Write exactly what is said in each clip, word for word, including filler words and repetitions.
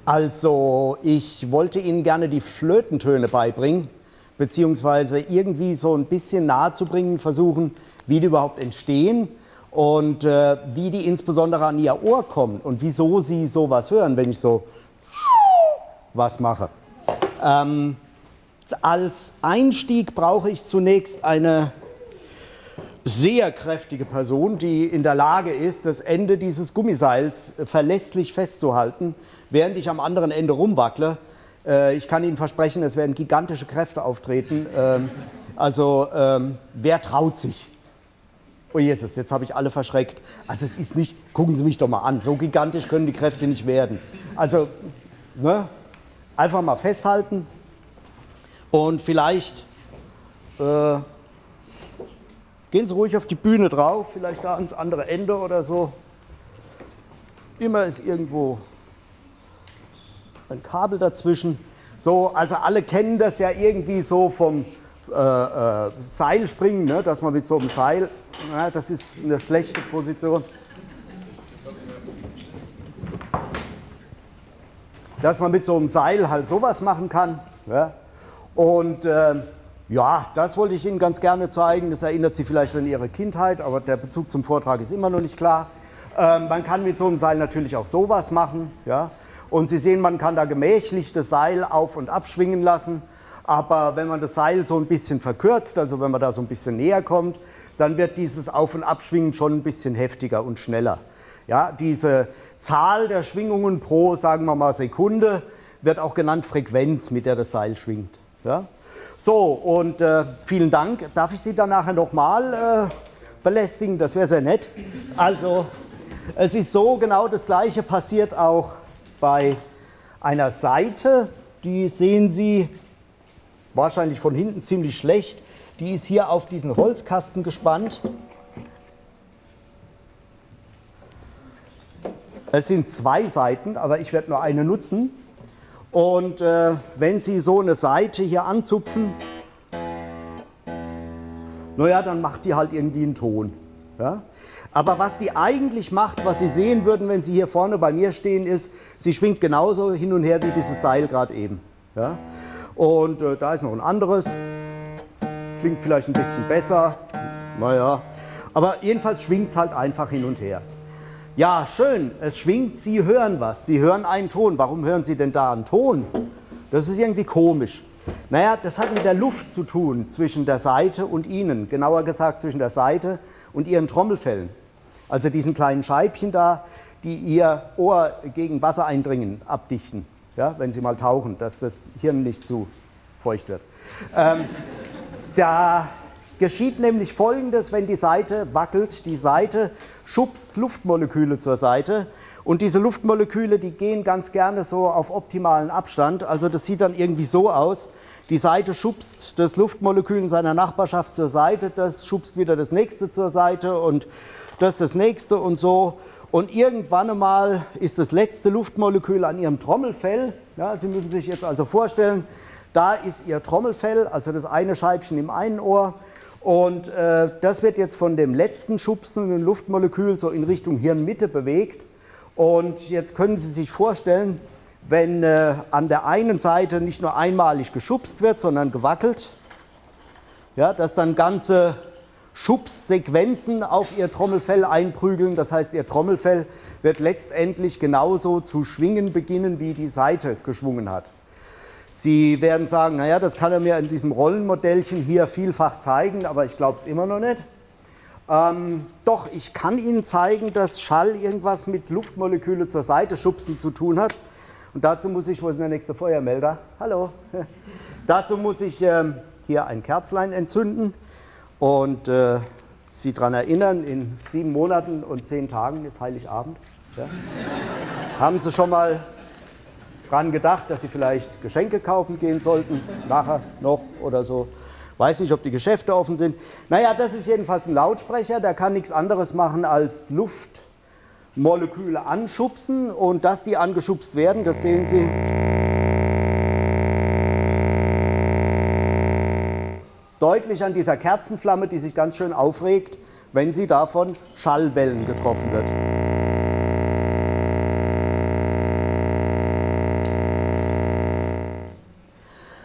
Also, ich wollte Ihnen gerne die Flötentöne beibringen, beziehungsweise irgendwie so ein bisschen nahe zu bringen, versuchen, wie die überhaupt entstehen und äh, wie die insbesondere an Ihr Ohr kommen und wieso Sie sowas hören, wenn ich so was mache. Ähm, als Einstieg brauche ich zunächst eine sehr kräftige Person, die in der Lage ist, das Ende dieses Gummiseils verlässlich festzuhalten, während ich am anderen Ende rumwackle. Äh, ich kann Ihnen versprechen, es werden gigantische Kräfte auftreten. Ähm, also, ähm, wer traut sich? Oh Jesus, jetzt habe ich alle verschreckt. Also es ist nicht, gucken Sie mich doch mal an, so gigantisch können die Kräfte nicht werden. Also, ne, einfach mal festhalten und vielleicht äh, gehen Sie ruhig auf die Bühne drauf, vielleicht da ans andere Ende oder so. Immer ist irgendwo ein Kabel dazwischen. So, also alle kennen das ja irgendwie so vom äh, äh, Seilspringen, ne? Dass man mit so einem Seil, na, das ist eine schlechte Position. Dass man mit so einem Seil halt sowas machen kann. Ja? Und äh, ja, das wollte ich Ihnen ganz gerne zeigen. Das erinnert Sie vielleicht an Ihre Kindheit, aber der Bezug zum Vortrag ist immer noch nicht klar. Ähm, man kann mit so einem Seil natürlich auch sowas machen. Ja? Und Sie sehen, man kann da gemächlich das Seil auf- und abschwingen lassen. Aber wenn man das Seil so ein bisschen verkürzt, also wenn man da so ein bisschen näher kommt, dann wird dieses Auf- und Abschwingen schon ein bisschen heftiger und schneller. Ja? Diese Zahl der Schwingungen pro, sagen wir mal, Sekunde wird auch genannt Frequenz, mit der das Seil schwingt. Ja? So, und äh, vielen Dank. Darf ich Sie dann nachher nochmal äh, belästigen? Das wäre sehr nett. Also, es ist so, genau das Gleiche passiert auch bei einer Saite. Die sehen Sie wahrscheinlich von hinten ziemlich schlecht. Die ist hier auf diesen Holzkasten gespannt. Es sind zwei Saiten, aber ich werde nur eine nutzen. Und äh, wenn Sie so eine Saite hier anzupfen, naja, dann macht die halt irgendwie einen Ton. Ja? Aber was die eigentlich macht, was Sie sehen würden, wenn Sie hier vorne bei mir stehen, ist, sie schwingt genauso hin und her wie dieses Seil gerade eben. Ja? Und äh, da ist noch ein anderes, klingt vielleicht ein bisschen besser, naja, aber jedenfalls schwingt es halt einfach hin und her. Ja, schön, es schwingt, Sie hören was, Sie hören einen Ton. Warum hören Sie denn da einen Ton? Das ist irgendwie komisch. Naja, das hat mit der Luft zu tun zwischen der Saite und Ihnen, genauer gesagt zwischen der Saite und Ihren Trommelfellen. Also diesen kleinen Scheibchen da, die Ihr Ohr gegen Wassereindringen abdichten, ja, wenn Sie mal tauchen, dass das Hirn nicht zu feucht wird. Ähm, da geschieht nämlich Folgendes, wenn die Saite wackelt. Die Saite schubst Luftmoleküle zur Seite und diese Luftmoleküle, die gehen ganz gerne so auf optimalen Abstand. Also das sieht dann irgendwie so aus. Die Saite schubst das Luftmolekül in seiner Nachbarschaft zur Seite, das schubst wieder das nächste zur Seite und das das nächste und so. Und irgendwann einmal ist das letzte Luftmolekül an Ihrem Trommelfell. Ja, Sie müssen sich jetzt also vorstellen, da ist Ihr Trommelfell, also das eine Scheibchen im einen Ohr. Und äh, das wird jetzt von dem letzten schubsenden Luftmolekül so in Richtung Hirnmitte bewegt. Und jetzt können Sie sich vorstellen, wenn äh, an der einen Seite nicht nur einmalig geschubst wird, sondern gewackelt, ja, dass dann ganze Schubssequenzen auf Ihr Trommelfell einprügeln. Das heißt, Ihr Trommelfell wird letztendlich genauso zu schwingen beginnen, wie die Saite geschwungen hat. Sie werden sagen, naja, das kann er mir in diesem Rollenmodellchen hier vielfach zeigen, aber ich glaube es immer noch nicht. Ähm, doch, ich kann Ihnen zeigen, dass Schall irgendwas mit Luftmoleküle zur Seite schubsen zu tun hat. Und dazu muss ich, wo ist denn der nächste Feuermelder? Hallo. Dazu muss ich ähm, hier ein Kerzlein entzünden und äh, Sie daran erinnern, in sieben Monaten und zehn Tagen ist Heiligabend. Ja? Haben Sie schon mal dran gedacht, dass Sie vielleicht Geschenke kaufen gehen sollten, nachher noch oder so. Weiß nicht, ob die Geschäfte offen sind. Naja, das ist jedenfalls ein Lautsprecher, der kann nichts anderes machen als Luftmoleküle anschubsen und dass die angeschubst werden, das sehen Sie. Deutlich an dieser Kerzenflamme, die sich ganz schön aufregt, wenn sie davon Schallwellen getroffen wird.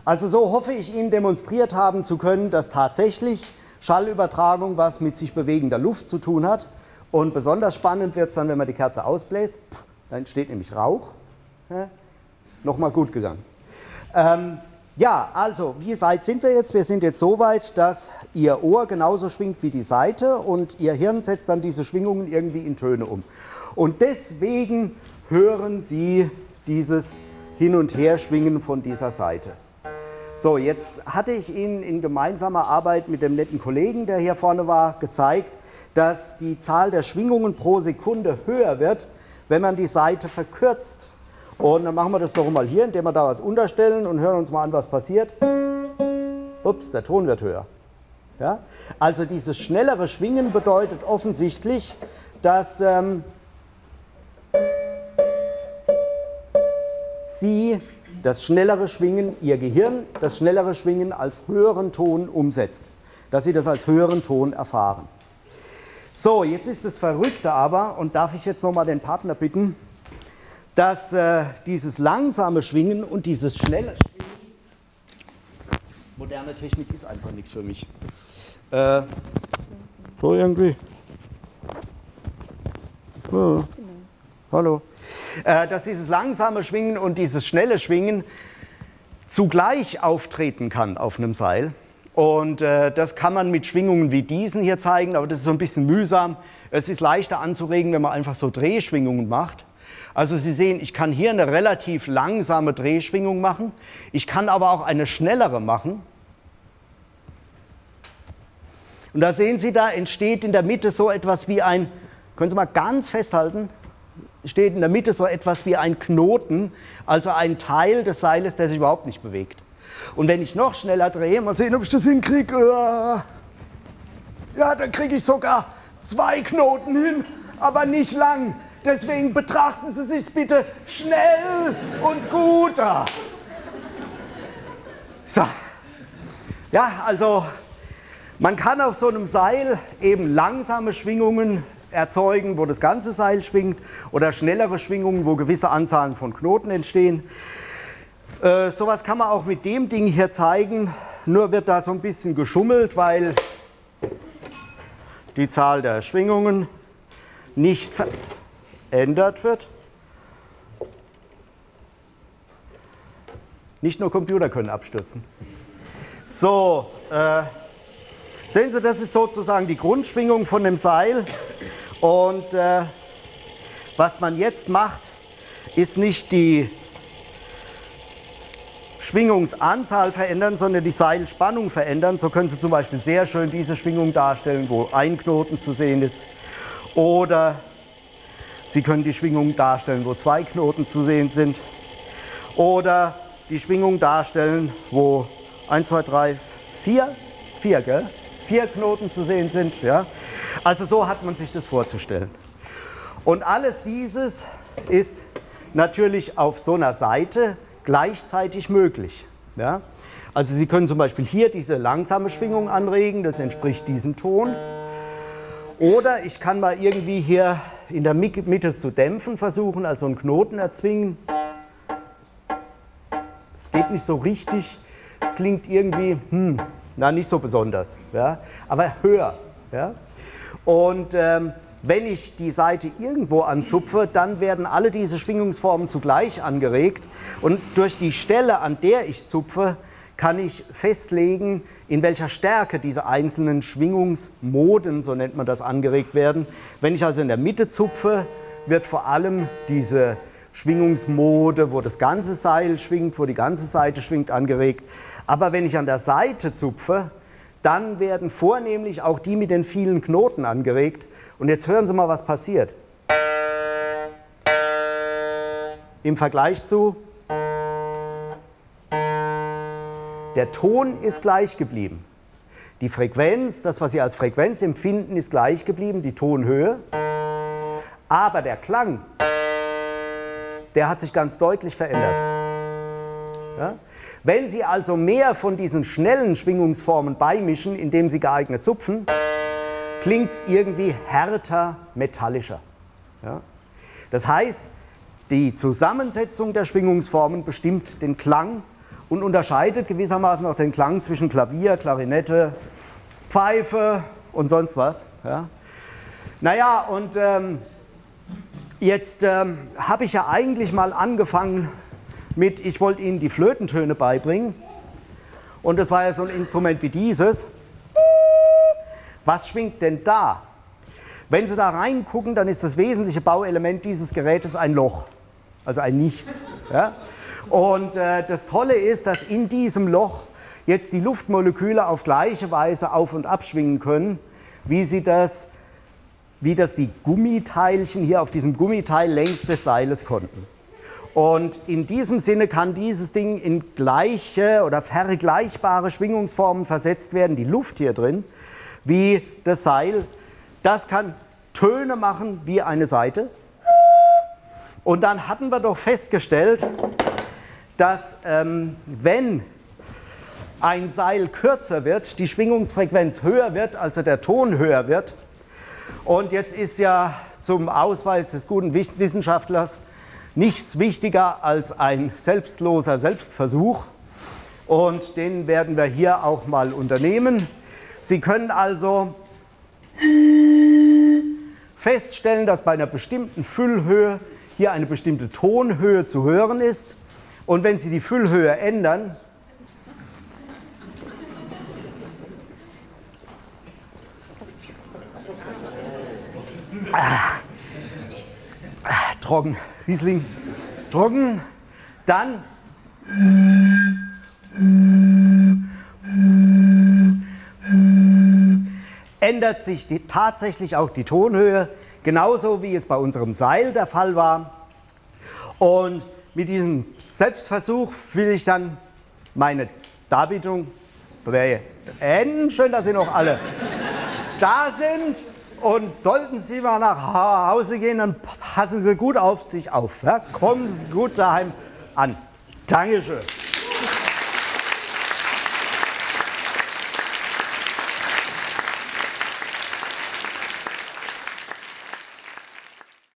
Also so hoffe ich Ihnen demonstriert haben zu können, dass tatsächlich Schallübertragung was mit sich bewegender Luft zu tun hat. Und besonders spannend wird es dann, wenn man die Kerze ausbläst. Da entsteht nämlich Rauch. Ja, nochmal gut gegangen. Ähm, ja, also, wie weit sind wir jetzt? Wir sind jetzt so weit, dass Ihr Ohr genauso schwingt wie die Saite und Ihr Hirn setzt dann diese Schwingungen irgendwie in Töne um. Und deswegen hören Sie dieses Hin- und Herschwingen von dieser Saite. So, jetzt hatte ich Ihnen in gemeinsamer Arbeit mit dem netten Kollegen, der hier vorne war, gezeigt, dass die Zahl der Schwingungen pro Sekunde höher wird, wenn man die Saite verkürzt. Und dann machen wir das doch mal hier, indem wir da was unterstellen und hören uns mal an, was passiert. Ups, der Ton wird höher. Ja? Also dieses schnellere Schwingen bedeutet offensichtlich, dass ähm, Sie das schnellere Schwingen, Ihr Gehirn, das schnellere Schwingen als höheren Ton umsetzt. Dass Sie das als höheren Ton erfahren. So, jetzt ist das Verrückte aber, und darf ich jetzt nochmal den Partner bitten, dass äh, dieses langsame Schwingen und dieses schnelle Schwingen, moderne Technik ist einfach nichts für mich. Äh, so irgendwie. Oh. Hallo. Äh, dass dieses langsame Schwingen und dieses schnelle Schwingen zugleich auftreten kann auf einem Seil. Und äh, das kann man mit Schwingungen wie diesen hier zeigen, aber das ist so ein bisschen mühsam. Es ist leichter anzuregen, wenn man einfach so Drehschwingungen macht. Also Sie sehen, ich kann hier eine relativ langsame Drehschwingung machen. Ich kann aber auch eine schnellere machen. Und da sehen Sie, da entsteht in der Mitte so etwas wie ein, können Sie mal ganz festhalten, steht in der Mitte so etwas wie ein Knoten, also ein Teil des Seiles, der sich überhaupt nicht bewegt. Und wenn ich noch schneller drehe, mal sehen, ob ich das hinkriege, ja, dann kriege ich sogar zwei Knoten hin, aber nicht lang. Deswegen betrachten Sie sich bitte schnell und gut. So. Ja, also man kann auf so einem Seil eben langsame Schwingungen erzeugen, wo das ganze Seil schwingt, oder schnellere Schwingungen, wo gewisse Anzahlen von Knoten entstehen. Äh, sowas kann man auch mit dem Ding hier zeigen, nur wird da so ein bisschen geschummelt, weil die Zahl der Schwingungen nicht verändert wird. Nicht nur Computer können abstürzen. So, äh, sehen Sie, das ist sozusagen die Grundschwingung von dem Seil. Und äh, was man jetzt macht, ist nicht die Schwingungsanzahl verändern, sondern die Seilspannung verändern. So können Sie zum Beispiel sehr schön diese Schwingung darstellen, wo ein Knoten zu sehen ist. Oder Sie können die Schwingung darstellen, wo zwei Knoten zu sehen sind. Oder die Schwingung darstellen, wo eins, zwei, drei, vier, vier, gell? vier Knoten zu sehen sind. Ja? Also so hat man sich das vorzustellen. Und alles dieses ist natürlich auf so einer Seite gleichzeitig möglich. Ja? Also Sie können zum Beispiel hier diese langsame Schwingung anregen, das entspricht diesem Ton. Oder ich kann mal irgendwie hier in der Mitte zu dämpfen versuchen, also einen Knoten erzwingen. Es geht nicht so richtig, es klingt irgendwie, hm, na, nicht so besonders, ja? Aber höher. Ja? Und ähm, wenn ich die Saite irgendwo anzupfe, dann werden alle diese Schwingungsformen zugleich angeregt. Und durch die Stelle, an der ich zupfe, kann ich festlegen, in welcher Stärke diese einzelnen Schwingungsmoden, so nennt man das, angeregt werden. Wenn ich also in der Mitte zupfe, wird vor allem diese Schwingungsmode, wo das ganze Seil schwingt, wo die ganze Saite schwingt, angeregt. Aber wenn ich an der Seite zupfe, dann werden vornehmlich auch die mit den vielen Knoten angeregt. Und jetzt hören Sie mal, was passiert. Im Vergleich zu, der Ton ist gleich geblieben. Die Frequenz, das, was Sie als Frequenz empfinden, ist gleich geblieben, die Tonhöhe. Aber der Klang, der hat sich ganz deutlich verändert. Ja? Wenn Sie also mehr von diesen schnellen Schwingungsformen beimischen, indem Sie geeignet zupfen, klingt es irgendwie härter, metallischer. Ja? Das heißt, die Zusammensetzung der Schwingungsformen bestimmt den Klang und unterscheidet gewissermaßen auch den Klang zwischen Klavier, Klarinette, Pfeife und sonst was. Ja. Naja, und ähm, jetzt ähm, habe ich ja eigentlich mal angefangen mit, ich wollte Ihnen die Flötentöne beibringen. Und das war ja so ein Instrument wie dieses. Was schwingt denn da? Wenn Sie da reingucken, dann ist das wesentliche Bauelement dieses Gerätes ein Loch, also ein Nichts. Ja? Und äh, das Tolle ist, dass in diesem Loch jetzt die Luftmoleküle auf gleiche Weise auf- und abschwingen können, wie sie das, wie das die Gummiteilchen hier auf diesem Gummiteil längs des Seiles konnten. Und in diesem Sinne kann dieses Ding in gleiche oder vergleichbare Schwingungsformen versetzt werden, die Luft hier drin, wie das Seil. Das kann Töne machen wie eine Saite. Und dann hatten wir doch festgestellt, dass ähm, wenn ein Seil kürzer wird, die Schwingungsfrequenz höher wird, also der Ton höher wird. Und jetzt ist ja zum Ausweis des guten Wissenschaftlers nichts wichtiger als ein selbstloser Selbstversuch. Und den werden wir hier auch mal unternehmen. Sie können also feststellen, dass bei einer bestimmten Füllhöhe hier eine bestimmte Tonhöhe zu hören ist. Und wenn Sie die Füllhöhe ändern, ah, ah, trocken, Riesling, trocken, dann ändert sich die, tatsächlich auch die Tonhöhe, genauso wie es bei unserem Seil der Fall war. Und mit diesem Selbstversuch will ich dann meine Darbietung beenden. Schön, dass Sie noch alle da sind. Und sollten Sie mal nach Hause gehen, dann passen Sie gut auf sich auf. Ja? Kommen Sie gut daheim an. Dankeschön.